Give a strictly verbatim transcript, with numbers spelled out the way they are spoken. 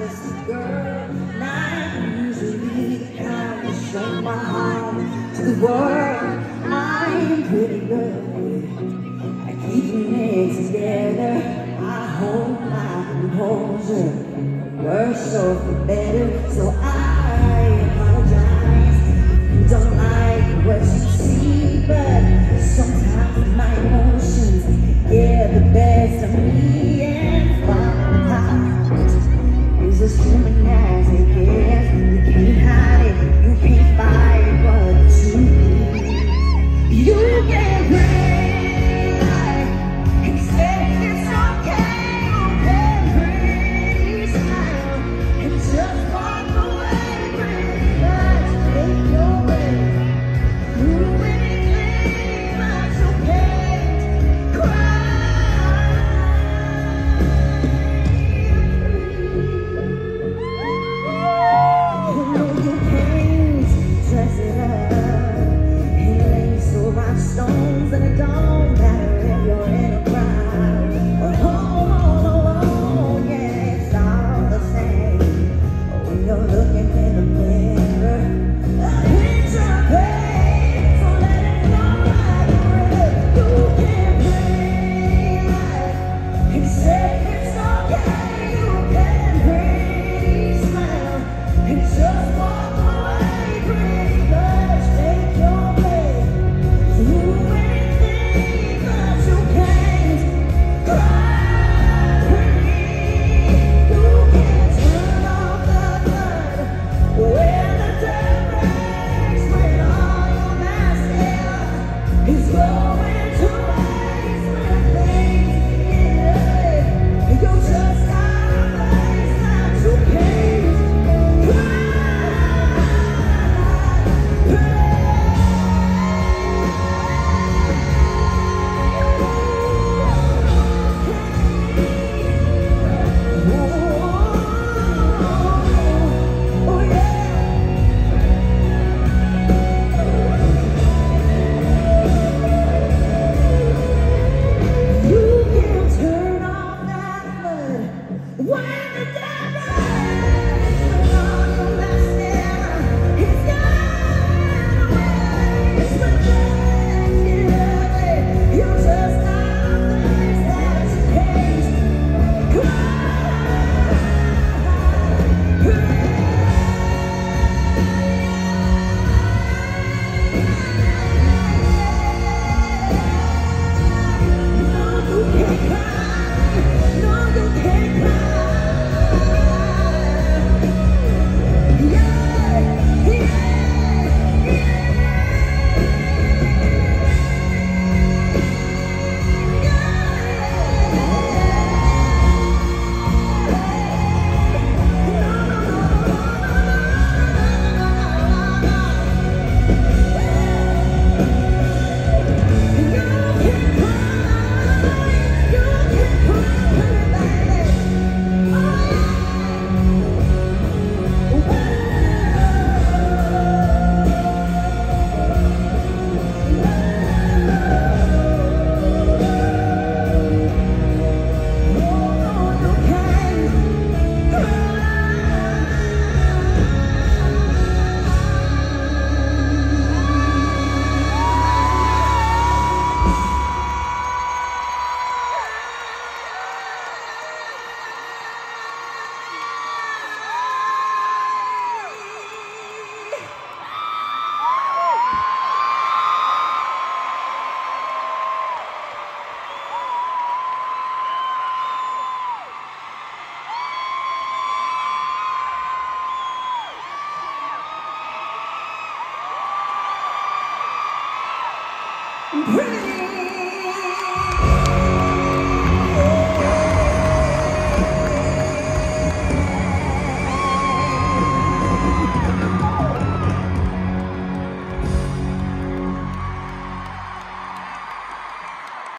just a girl, not usually how to show my heart to the world. I'm pretty good at keeping it together. I hold my composure, for worse or for better. So I apologize. Don't like what you see, but sometimes my emotions get the best of me, and fun is as human as it gets. You can't hide it, you can't fight what you need. You can play like and say it's okay. You can pretty smile and just walk away. Pretty much take your way. Do anything but you can't cry. You know you can't dress it up and lay so much stones, and it don't matter if you're in a crowd or home all alone. Yeah, it's all the same when you're looking in the mirror. A picture fades, so let it flow like a river. You can play like and say it's okay. You can pretty smile and just walk away. Pretty much take your way. Do anything but you can't cry. Pretty, you can't turn off the blood when the dirt breaks, when all your mascara is going to waste. When things get ugly, you just gotta face that you can't cry. Oh yeah. You can turn off that blood when the dead rise, when all your mascara is gone away. When things get ugly, you just gotta face that you can't cry. No, you can't cry. No, you can't cry. Yeah, yeah, pretty